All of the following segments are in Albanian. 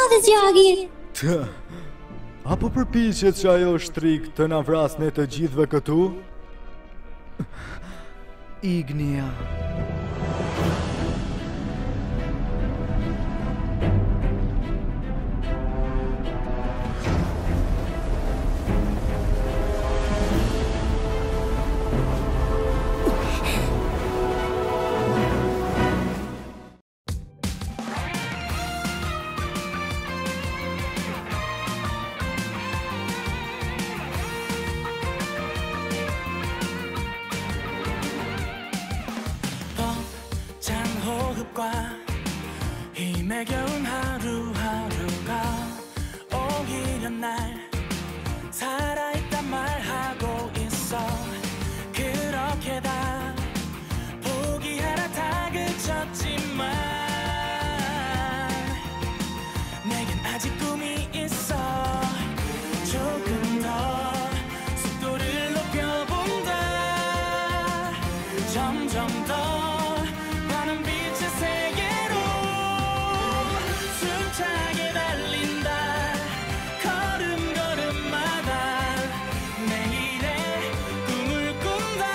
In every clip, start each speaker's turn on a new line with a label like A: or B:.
A: madhe zjarri.
B: Apo përpiqet që ajo shtrik të na vras ne të gjithëve këtu? Ignia.
C: 힘에 겨운 하루하루가 오히려 날 살아있단 말하고 있어. 그렇게 다 포기하라 다그쳤지만 내겐 아직 꿈이 있어. 조금 더 속도를 높여본다. 점점 더 많은 빛의 세계로 숨차게 달린다. 걸음걸음마다 내일의 꿈을 꾼다.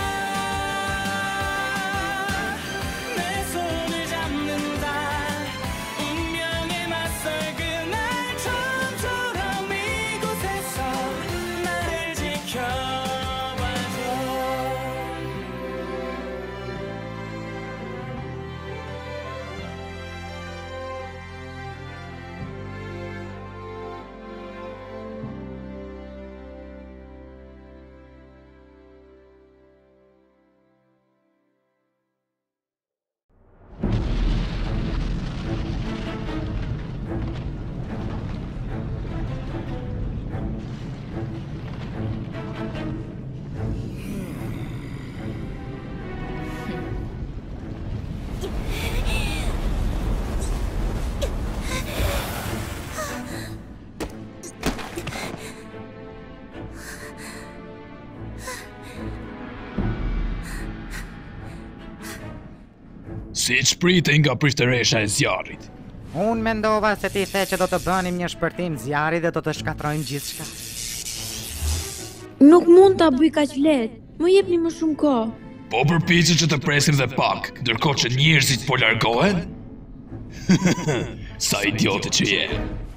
C: 내 손을 잡는다. 운명에 맞설 그날 처음처럼 이곳에서 나를 지켜봐줘.
D: Si që prite nga prishtëresha e zjarit.
E: Unë mendova se ti the që do të bënim një shpërtim zjarri dhe do të shkatrojmë gjithçka.
A: Nuk mund ta bëj kaq lehtë. Më jepni më shumë kohë.
D: Po përpiqet që të presim dhe pak, ndërkohë që njerëzit po largohen? Sa idiote që je.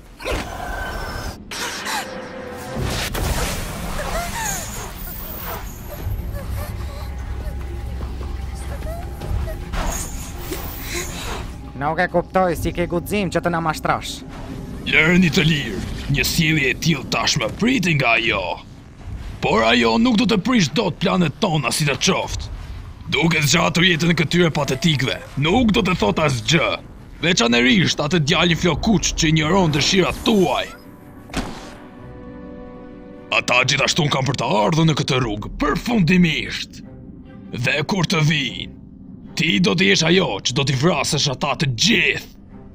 E: Nuk e kuptoj si ke guxim që të na mashtrosh.
D: Lërni të lirë, një sjellje e tillë tashmë priti nga ajo. Por ajo nuk do të prish dot planet tona si të qoftë. Duke zgjatur jetën e këtyre patetikëve, nuk do të thot asgjë. Veçanërisht atë djalin flokuç që injoron dëshirat tuaj. Ata gjithashtu kanë për të ardhur në këtë rrugë, përfundimisht. Dhe kur të vinë, ti do të jesh ajo që do t'i vrasësh ata të gjithë.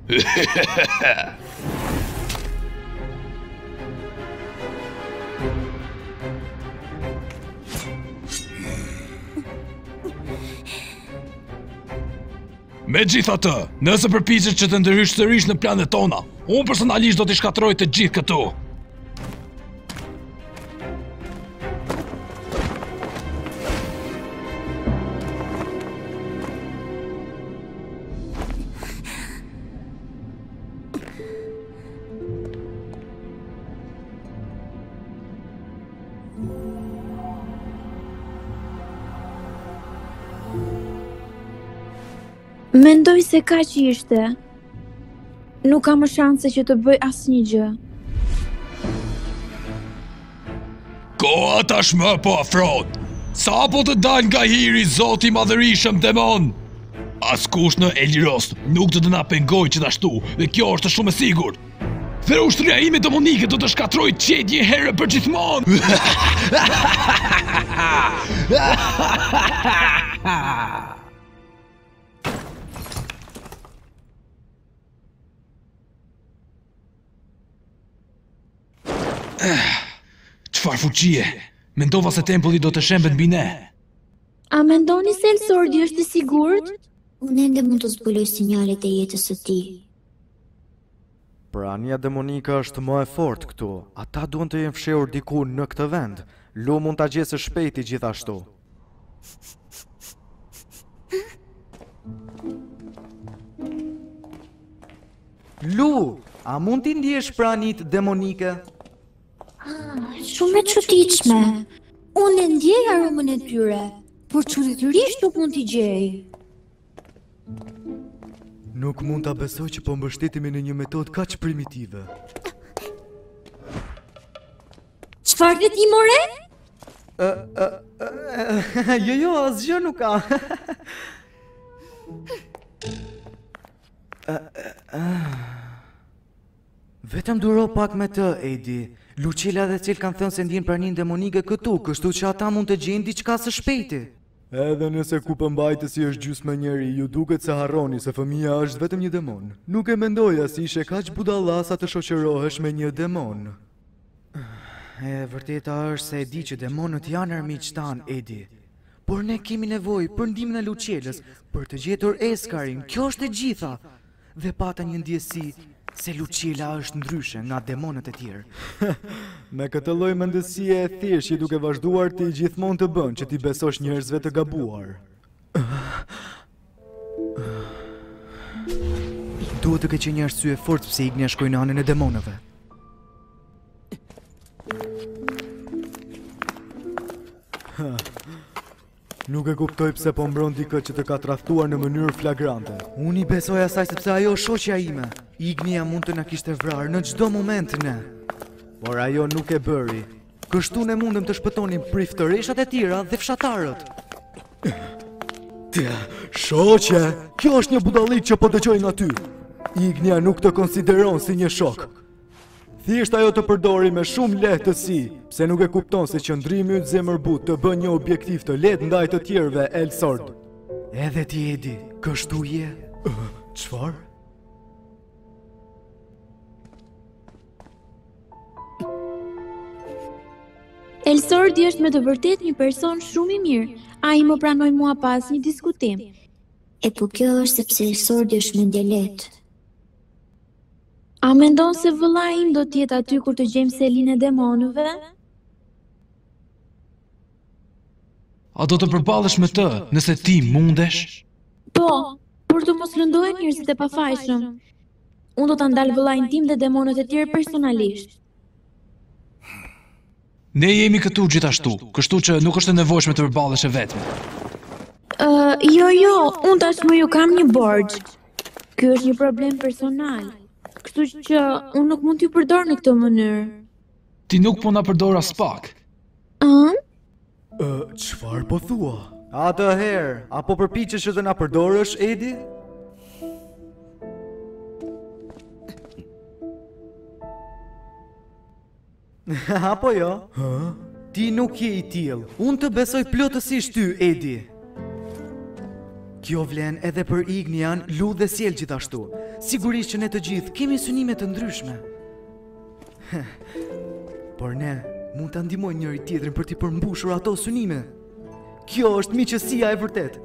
D: Megjithatë, nëse përpiqesh që të ndërhysh sërish në planet tona, unë personalisht do t'i shkatroj të gjithë këtu.
A: Mendoj se kaq ishte. Nuk kam më shanse që të bëj asnjë gjë.
D: Koha tashmë po afrohet. Sa po të dal nga hiri Zoti i Madhërisëm demon? Askush në Eliros nuk do të na pengojë gjithashtu, dhe kjo është shumë e sigurt. Dhe ushtria ime demonike do të shkatrojë qet një herë për gjithmonë. Çfarë fuqie? Mendova se tempulli do të shembet mbi ne.
A: A mendoni se Elsordi është i sigurt?
F: Unë ende mund të zbuloj sinjalet e jetës së tij.
B: Prania demonike është më e fortë këtu. Ata duan të jenë fshehur diku në këtë vend. Lu mund ta gjesë së shpejti gjithashtu. Lu, a mund t'i ndjesh pranit demonike?
A: Shumë e çuditshme. Unë e ndjej aromën e tyre, por çuditërisht nuk mund t'i gjej.
B: Nuk mund ta besoj që po mbështetemi në një metodë kaq primitive.
A: Çfarë do ti more?
B: Jo, asgjë nuk ka. Vetëm duro pak me të, Edi. Lucilla dhe Cil kanë thënë se ndjen pranin demonike këtu, kështu që ata mund të gjejnë diçka së shpejti. Edhe nëse ku përmbajtësi është gjysmë njeri, ju duket se harroni se fëmia është vetëm një demon. Nuk e mendoja si ishe kaq budallasa të shoqërohesh me një demon. E vërteta është se e di që demonët janë armiq tan, Edi. Por ne kemi nevojë për ndihmën e Lucellës për të gjetur Eskarin. Kjo është e gjitha. Dhe pata një ndjesi se Lucilla është ndryshe nga demonët e tjerë. Me këtë lloj mendësie e thjeshtë duke vazhduar ti gjithmonë të bën që ti besosh njerëzve të gabuar. Duhet të keqë një arsye fort pse Ignia shkoi në anën e demonëve. Nuk e kuptoj pse po mbron dikë që të ka tradhtuar në mënyrë flagrante. Unë I besoj asaj sepse ajo është shoqja ime. Ignia mund të na kishte vrarë në çdo moment ne. Por ajo nuk e bëri. Kështu ne mundem të shpëtonim priftëreshat e tjera dhe fshatarët. Shoqe, kjo është një budallik që po dëgjoj nga ty. Ignia nuk të konsideron si një shok. Thjesht ajo të përdori me shumë lehtësi, pse nuk e kupton se qëndrimi yt zemërbut të bën një objektiv të lehtë ndaj të tjerëve, Elsord. Edhe ti, Edi, kështu je? Çfarë?
A: Elsordi është me të vërtet një person shumë I mirë. Ai më pranoi mua pas një diskutim.
F: E po kjo është sepse Elsordi është mendje lehtë.
A: A mendon se vëllai im do të jetë aty kur të gjejmë selin e demonëve?
D: A do të përballesh me të nëse ti mundesh?
A: Po, por të mos lëndohen njerëzit e pafajshëm. Unë do ta ndal vëllain tim dhe demonët e tjerë personalisht.
D: Ne jemi këtu gjithashtu, kështu që nuk është e nevojshme të përballesh e vetme.
A: Jo, unë tashmë ju kam një borxh. Ky është një problem personal. Kështu që unë nuk mund t'ju përdor në këtë mënyrë.
D: Ti nuk po na përdor as pak.
B: Çfarë po thua? Atëherë, apo përpiqesh që të na përdorësh, Edi? Apo jo? Ti nuk je I tillë. Unë të besoj plotësisht ty, Edi. Kjo vlen edhe për Ignian, Lu dhe Sjell gjithashtu. Sigurisht që ne të gjithë kemi synime të ndryshme. Por ne mund ta ndihmojmë njëri tjetrin për t'i përmbushur ato synime. Kjo është miqësia e vërtet.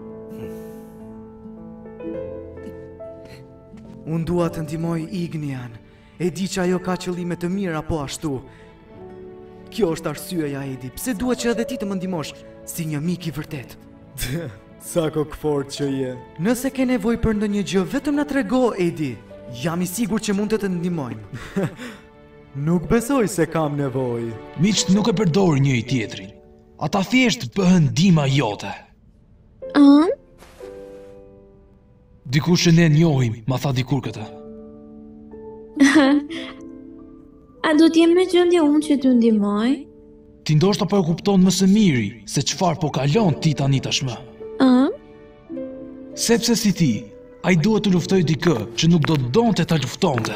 B: Unë dua të ndihmoj Ignian. E di që ajo ka qëllime të mira po ashtu. Kjo është arsyeja, Edi, pse duhet që edhe ti të më ndihmosh si një mik I vërtet. Sa kokfort që je. Nëse ke nevojë për ndonjë gjë, vetëm na trego, Edi. Jam I sigurt që mund të të ndihmojmë. Nuk besoj se kam nevojë.
D: Miqt nuk e përdorin njëri tjetrin. Ata thjesht bëhen ndihma jote. Dikush që ne njohim, ma tha dikur këtë.
A: A do t'jem me gjendje unë që t'ju ndihmoj?
D: Ti ndoshta po e kupton më së miri se çfarë po kalon ti tani tashmë. Sepse si ti, ai duhet të luftoj dikë që nuk do të donte ta luftonte.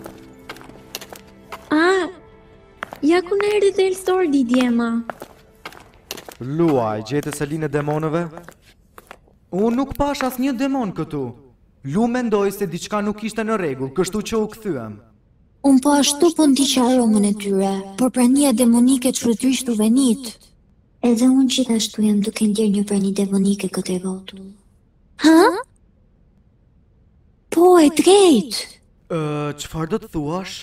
A: Ja ku në erdhi Elsordi djema.
B: Luaj, gjete selin e demonëve? Unë nuk pash as një demon këtu. Lu mendoj se diçka nuk ishte në rregull, kështu që u kthyem.
F: Unë po ashtu po ndiqa aromën e tyre, por prania demonike çuditërisht u venit. Edhe unë gjithashtu jam duke ndjer një prani demonike këtë rrotull. Po, e drejt.
B: Çfarë do të thuash?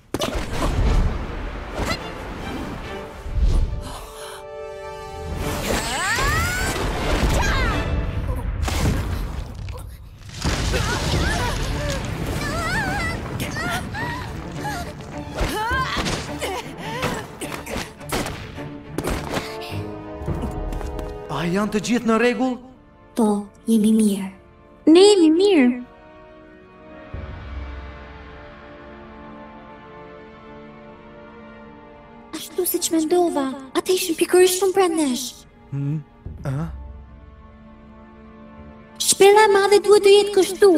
B: A janë të gjithë në rregull?
F: Po, jemi mirë.
A: Ne jemi mirë.
F: Ashtu si që mendova, ata ishin pikërisht shumë pranë nesh. Shpella e madhe duhet të jetë kështu.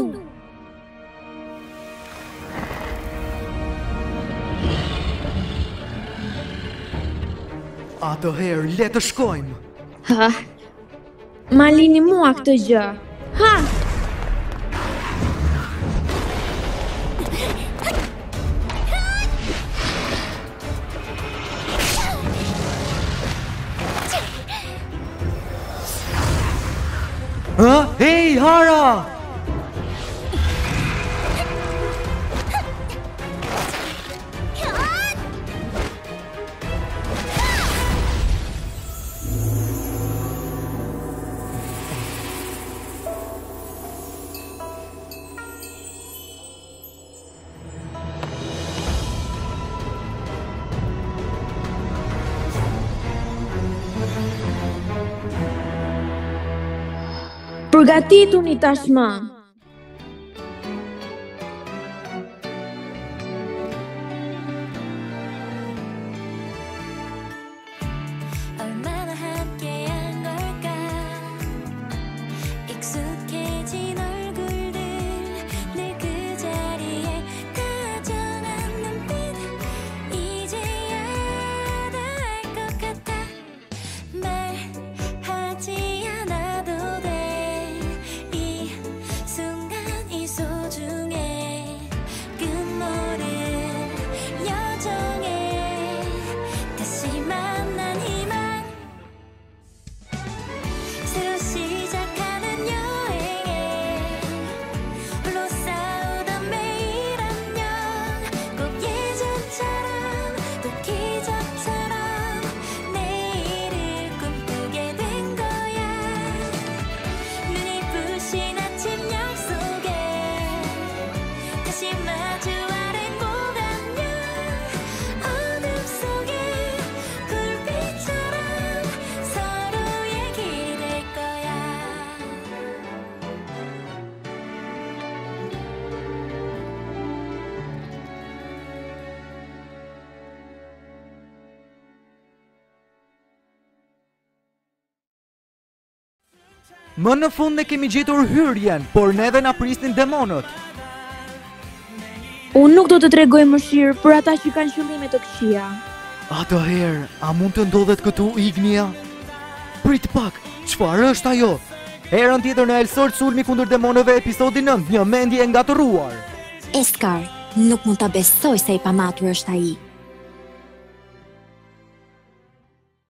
B: Atëherë, le të shkojmë.
A: Ha. Ma lini mua këtë gjë. Ha!
B: Hey, Hara!
A: Përgatituni tashmë.
G: 얼마나 함께한 걸까 익숙해진 얼굴들 늘 그 자리에 다정한 눈빛 이제야 다 알 것 같아 말하지 않아도 돼 이 순간 이 소중해 끝모를 여정에 다시 만난 희망 새로 시작하는 여행에 홀로 싸우던 매일 안녕 꼭 예전처럼 또 기적처럼 내일을 꿈꾸게 된 거야 눈이 부신 아침 약속에 다시 마주 아랭고 안녕 어둠 속에 불빛처럼 서로의 길이 될 거야
B: Më në fund ne kemi gjetur hyrjen, por neve na prisnin demonët.
A: Unë nuk do të tregoj mëshirë për ata që kanë qëllime të këqija.
B: Atëherë, a mund të ndodhet këtu Ignia? Prit pak, çfarë është ajo? Herën tjetër në Elsort sulmi kundër demonëve episodi 9, një mendje e ngatëruar.
F: Eskar, nuk mund ta besoj se i pamatur është ai.